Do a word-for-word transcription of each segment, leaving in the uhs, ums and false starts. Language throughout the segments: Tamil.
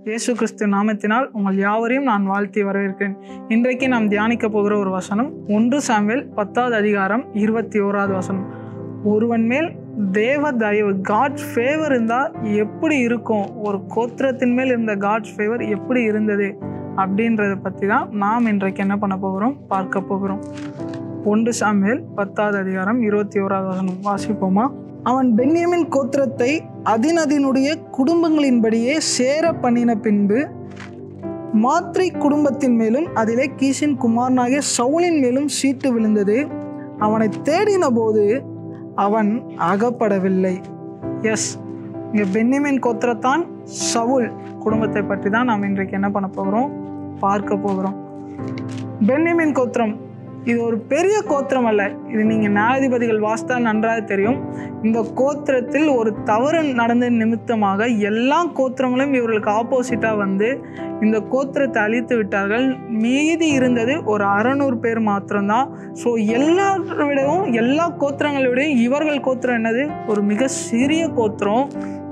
இயேசு கிறிஸ்து நாமத்தினால் உங்கள் யாவரையும் நான் வாழ்த்தி வரவேற்கிறேன். இன்றைக்கு நாம் தியானிக்க போகிற ஒரு வசனம் ஒன்று சாமுவேல் பத்தாவது அதிகாரம் இருபத்தி ஓராவது வசனம். ஒருவன் மேல் தேவ தயவு, காட்ஸ் ஃபேவர் இருந்தால் எப்படி இருக்கும், ஒரு கோத்திரத்தின் மேல் இருந்த காட்ஸ் ஃபேவர் எப்படி இருந்தது அப்படின்றத பற்றி தான் நாம் இன்றைக்கு என்ன பண்ண போகிறோம், பார்க்க போகிறோம். ஒன்று சாமுவேல் பத்தாவது அதிகாரம் இருபத்தி ஓராவது வசனம் வாசிப்போமா? அவன் பென்யமின் கோத்திரத்தை அதினதினுடைய குடும்பங்களின்படியே சேர பண்ணின பின்பு மாத்ரி குடும்பத்தின் மேலும் அதிலே கீசின் குமாரனாகிய சவுலின் மேலும் சீட்டு விழுந்தது. அவனை தேடின போது அவன் அகப்படவில்லை. எஸ், இங்கே பென்யமின் கோத்திரத்தான் சவுல் குடும்பத்தை பற்றி தான் நாம் இன்றைக்கு என்ன பண்ண போகிறோம், பார்க்க போகிறோம். பென்யமின் கோத்திரம் இது ஒரு பெரிய கோத்திரம் அல்ல. இது நீங்கள் நியாயாதிபதிகள் வாசித்தா நன்றாக தெரியும். இந்த கோத்திரத்தில் ஒரு தவறு நடந்த நிமித்தமாக எல்லா கோத்திரங்களும் இவர்களுக்கு ஆப்போசிட்டாக வந்து இந்த கோத்திரத்தை அழித்து விட்டார்கள். மீதி இருந்தது ஒரு அறநூறு பேர் மாத்திரம்தான். ஸோ எல்லாரை விடவும், எல்லா கோத்திரங்களை விடவும் இவர்கள் கோத்திரம் என்னது, ஒரு மிக சிறிய கோத்திரம்.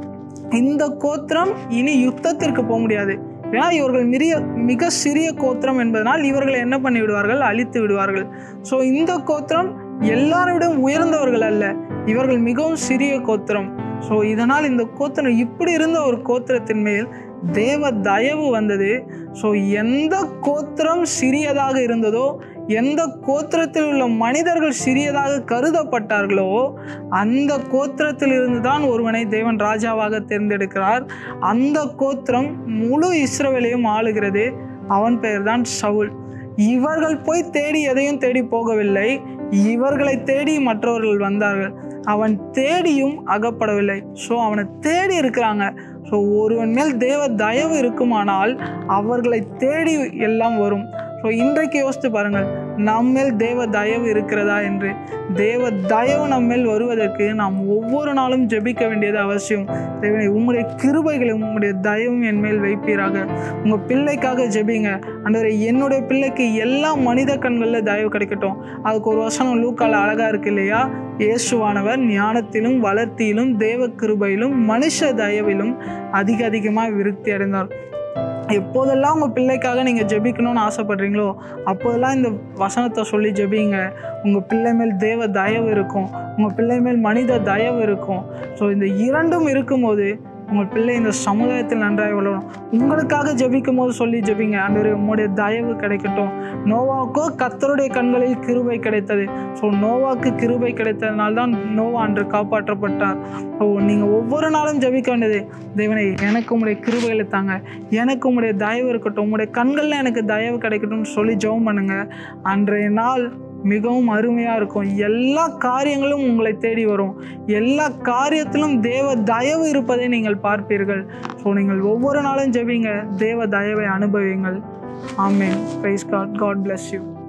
இந்த கோத்திரம் இனி யுத்தத்திற்கு போக முடியாது. ஏன்னா இவர்கள் மிக மிக சிறிய கோத்திரம் என்பதனால் இவர்களை என்ன பண்ணி விடுவார்கள், அழித்து விடுவார்கள். ஸோ இந்த கோத்திரம் எல்லாரோடும் உயர்ந்தவர்கள் அல்ல, இவர்கள் மிகவும் சிறிய கோத்திரம். ஸோ இதனால் இந்த கோத்திரம் இப்படி இருந்த ஒரு கோத்திரத்தின் மேல் தேவ தயவு வந்தது. ஸோ எந்த கோத்திரம் சிறியதாக இருந்ததோ, எந்த கோத்திரத்தில் உள்ள மனிதர்கள் சிறியதாக கருதப்பட்டார்களோ அந்த கோத்திரத்தில் இருந்து தான் ஒருவனை தேவன் ராஜாவாக தேர்ந்தெடுக்கிறார். அந்த கோத்திரம் முழு இஸ்ரவேலையும் ஆளுகிறது. அவன் பெயர்தான் சவுல். இவர்கள் போய் தேடி எதையும் தேடி போகவில்லை, இவர்களை தேடி மற்றவர்கள் வந்தார்கள். அவன் தேடியும் அகப்படவில்லை. ஸோ அவனை தேடி இருக்கிறாங்க. ஸோ ஒருவன் மேல் தேவ தயவு இருக்குமானால் அவர்களை தேடி எல்லாம் வரும். ஸோ இன்றைக்கு யோசித்து பாருங்கள், நம்மேல் தேவ தயவு இருக்கிறதா என்று. தேவ தயவு நம்மேல் வருவதற்கு நாம் ஒவ்வொரு நாளும் ஜெபிக்க வேண்டியது அவசியம். தேவனே, உங்களுடைய கிருபைகளும் உங்களுடைய தயவும் என் மேல் வைப்பீராக. உங்கள் பிள்ளைக்காக ஜெபிங்க. ஆண்டவரே, என்னுடைய பிள்ளைக்கு எல்லா மனித கண்களில் தயவு கிடைக்கட்டும். அதுக்கு ஒரு வசனம் லூக்கால அழகாக இருக்கு இல்லையா? இயேசுவானவர் ஞானத்திலும் வளர்த்தியிலும் தேவ கிருபையிலும் மனுஷ தயவிலும் அதிக அதிகமாக விருத்தி அடைந்தார். எப்போதெல்லாம் உங்கள் பிள்ளைக்காக நீங்கள் ஜெபிக்கணும்னு ஆசைப்படுறீங்களோ அப்போதெல்லாம் இந்த வசனத்தை சொல்லி ஜெபிங்க. உங்கள் பிள்ளை மேல் தேவ தயவு இருக்கும், உங்கள் பிள்ளை மேல் மனித தயவு இருக்கும். ஸோ இந்த இரண்டும் இருக்கும்போது உங்கள் பிள்ளை இந்த சமுதாயத்தில் நன்றாக வளரும். உங்களுக்காக ஜெபிக்கும் போது சொல்லி ஜெபிங்க, ஆண்டவரே உம்முடைய தயவு கிடைக்கட்டும். நோவாக்கோ கர்த்தருடைய கண்களில் கிருபை கிடைத்தது. ஸோ நோவாக்கு கிருபை கிடைத்ததுனால தான் நோவா அன்று காப்பாற்றப்பட்டார். ஸோ நீங்கள் ஒவ்வொரு நாளும் ஜெபிக்க வேண்டியது, தேவனே எனக்கு உம்முடைய கிருபைகளை தாங்க, எனக்கு உம்முடைய தயவு இருக்கட்டும், உம்முடைய கண்களில் எனக்கு தயவு கிடைக்கட்டும்னு சொல்லி ஜெபம் பண்ணுங்க. அன்றைய நாள் மிகவும் அருமையாக இருக்கும். எல்லா காரியங்களும் உங்களை தேடி வரும். எல்லா காரியத்திலும் தேவ தயவு இருப்பதை நீங்கள் பார்ப்பீர்கள். ஸோ நீங்கள் ஒவ்வொரு நாளும் ஜெபிங்க, தேவ தயவை அனுபவியுங்கள். Amen. Praise God. God bless you.